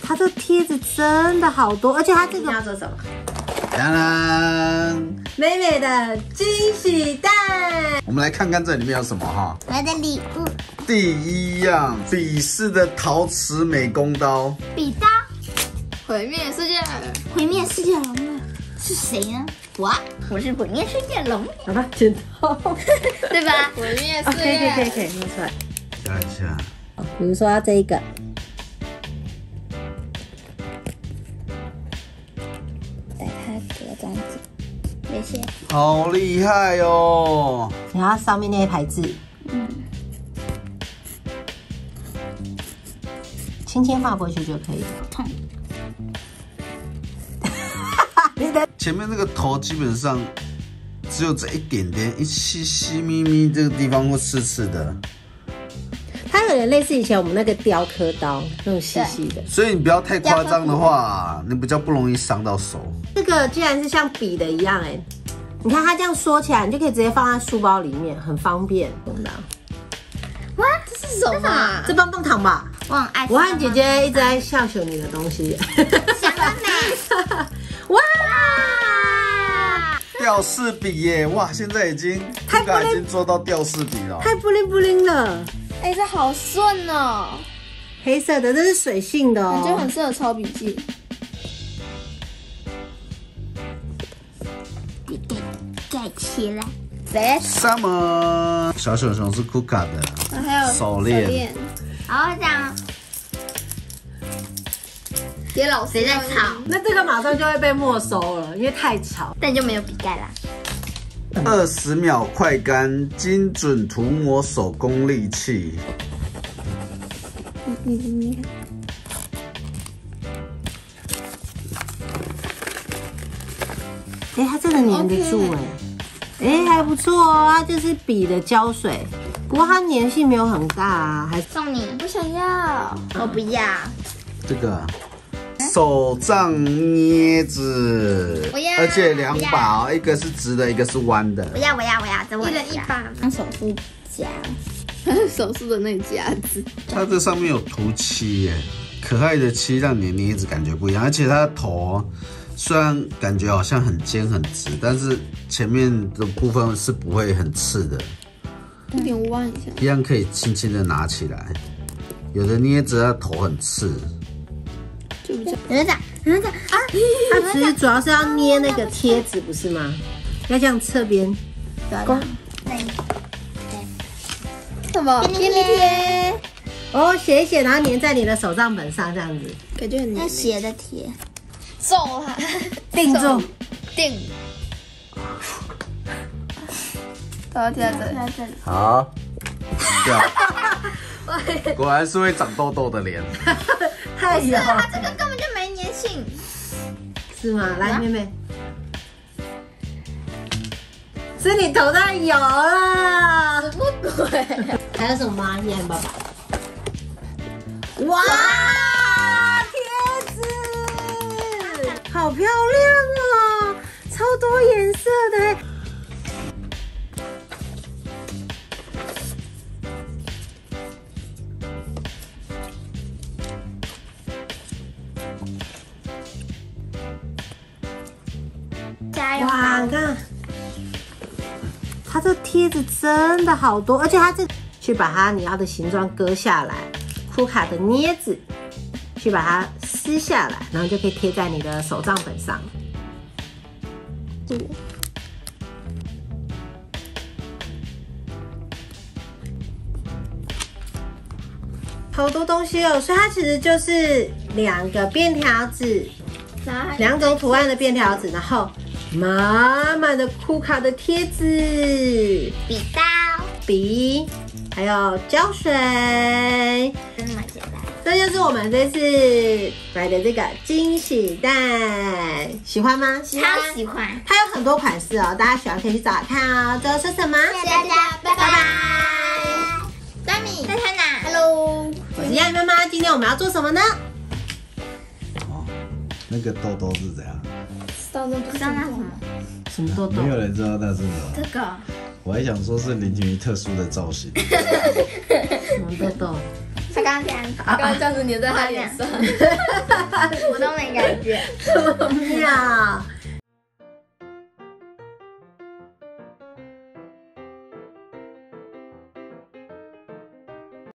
它这贴纸真的好多，而且它这个要做什么？ 当然， 美美的惊喜蛋。 我们来看看这里面有什么哈。 我的礼物， 第一样，比氏的陶瓷美工刀。 笔刀， 毁灭世界， 毁灭世界龙了，是谁呢？我是毁灭世界龙， 好吧，剪刀， 对吧？ 毁灭可世界， 以弄出来。 看一下， 比如说这一个， 带它隔这样子，谢谢。 好厉害哦！ 然后上面那一排字，轻轻放过去就可以了。 前面那个头基本上只有这一点点，一细细咪咪，这个地方会刺刺的。 它有点类似以前我们那个雕刻刀那种细细的。 所以你不要太夸张的话，你比较不容易伤到手。 这个既然是像笔的一样，哎，你看它这样缩起来，你就可以直接放在书包里面，很方便，懂的。 哇， 这是什么啊？ 这棒棒糖吧？ 我很爱。 我和姐姐一直在笑求你的东西。 想得美。 哇！ 吊饰笔耶，哇！现在已经做到吊饰笔了， 太布灵布灵了。 哎，这好顺哦， 黑色的，这是水性的哦， 感觉很适合抄笔记。 笔盖起来。 谁？ Summer 小熊熊是 Kuka 的， 还有手链。 好，这样。 别老谁在吵， 那这个马上就会被没收了，因为太吵。 但就没有笔盖啦。 20秒快干精准涂抹手工利器。 你看， 哎，它真的粘得住哎，哎还不错哦，它就是笔的胶水，不过它粘性没有很大啊，还送你， 不想要， 我不要。 这个手杖镊子， 我要而且2把哦，一个是直的，一个是弯的。 我要，这我一人一把， 当手术夹。 手术的那夹子， 它这上面有涂漆耶，可爱的漆让你的镊子感觉不一样，而且它的头虽然感觉好像很尖很直，但是前面的部分是不会很刺的， 有点弯一下， 一样可以轻轻的拿起来。有的镊子它头很刺， 就比较有人讲啊， 它其实主要是要捏那个贴纸，不是吗？要这样侧边， 公什么便利贴， 哦，写一写，然后粘在你的手账本上，这样子感觉很要黏， 斜的贴。 皱它， 定住。 定，都要贴在这里。 在这里， 好，掉。果然是会长痘痘的脸。 太有， 它这个根本就没粘性。 是吗？来，妹妹，是你头上有了。 什么鬼？ 还有什么吗？你看爸爸。哇，贴纸，好漂亮哦，超多颜色的。 加油！ 哇，你看，它这贴纸真的好多，而且它这去把它你要的形状割下来，库卡的镊子去把它撕下来，然后就可以贴在你的手账本上。好多东西哦，所以它其实就是2个便条纸，2种图案的便条纸，然后满满的库卡的贴纸、 笔刀， 笔，还有胶水。 真的蛮简单。 这就是我们这次买的这个惊喜蛋，喜欢吗？ 超喜欢。 它有很多款式哦，大家喜欢可以去找看哦。最后说什么？ 谢谢大家，拜拜。端米在他哪 ？Hello。 我是亚妈妈，今天我们要做什么呢？ 哦，那个痘痘是怎样？ 不知道那什么。 什么痘痘没？有人知道那是什么。 这个我还想说是林婷瑜特殊的造型。 什么痘痘？ 他刚刚这样， 刚刚这样子粘在他脸上， 我都没感觉。 这么妙。